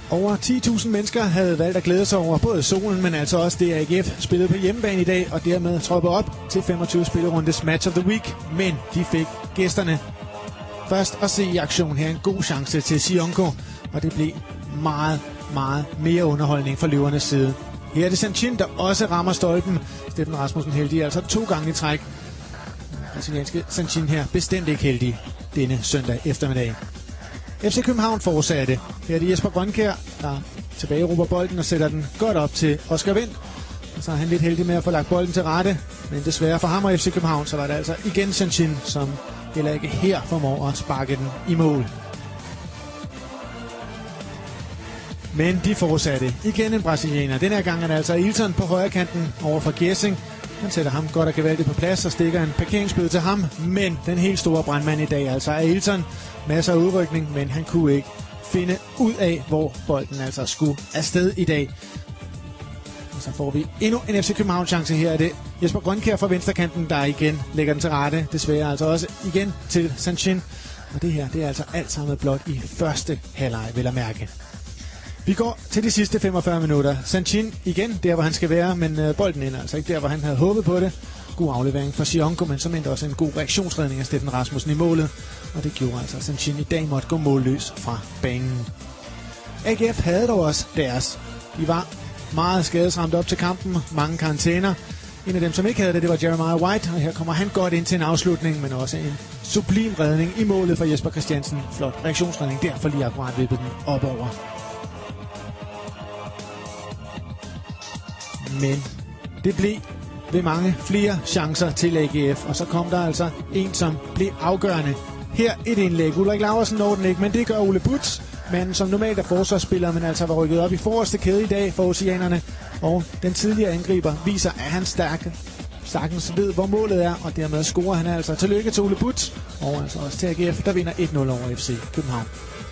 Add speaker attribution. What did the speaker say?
Speaker 1: Over 10.000 mennesker havde valgt at glæde sig over både solen, men altså også det, at AGF spillede på hjemmebane i dag, og dermed troppede op til 25 spillerundes Match of the Week. Men de fik gæsterne først at se i aktion her. En god chance til Sionko, og det blev meget, meget mere underholdning fra løvernes side. Her er det Sanchin, der også rammer stolpen. Steffen Rasmussen heldig altså 2 gange i træk. Brasilianske Sanchin her bestemt ikke heldig denne søndag eftermiddag. FC København fortsatte. Her er det Jesper Grønkjær, der tilbage råber bolden og sætter den godt op til Oscar Wendt. Og så er han lidt heldig med at få lagt bolden til rette. Men desværre for ham og FC København, så var det altså igen Sanchin, som heller ikke her formår at sparke den i mål. Men de fortsatte. Igen en brasilianer. Den her gang er det altså Ailton på højre kanten over for Gjesing. Han sætter ham godt og gevaldigt på plads og stikker en parkeringsbøde til ham. Men den helt store brandmand i dag, altså Ailton, masser af udrykning, men han kunne ikke finde ud af, hvor bolden altså skulle afsted i dag. Og så får vi endnu en FC København chance. Her er det Jesper Grønkjær fra venstrekanten, der igen lægger den til rette. Desværre altså også igen til Sanchin. Og det her, det er altså alt sammen blot i første halvleg, vil jeg mærke. Vi går til de sidste 45 minutter. Sanchin igen, der hvor han skal være, men bolden ender altså ikke der, hvor han havde håbet på det. God aflevering for Sionko, men som endte også en god reaktionsredning af Steffen Rasmussen i målet. Og det gjorde altså, at Sanchin i dag måtte gå målløs fra banen. AGF havde dog også deres. De var meget skadesramt op til kampen, mange karantæner. En af dem, som ikke havde det, det var Jeremiah White, og her kommer han godt ind til en afslutning, men også en sublim redning i målet for Jesper Christiansen. Flot reaktionsredning, derfor lige akkurat vippet den op over. Men det blev ved mange flere chancer til AGF, og så kom der altså en, som blev afgørende. Her et indlæg. Ulrik Laursen når den ikke, men det gør Ole Butt, manden som normalt er forsvarsspiller, men altså var rykket op i forreste kæde i dag for oceanerne. Og den tidligere angriber viser, at han sagtens ved, hvor målet er, og dermed scorer han altså. Tillykke til Ole Butt, og altså også til AGF, der vinder 1-0 over FC København.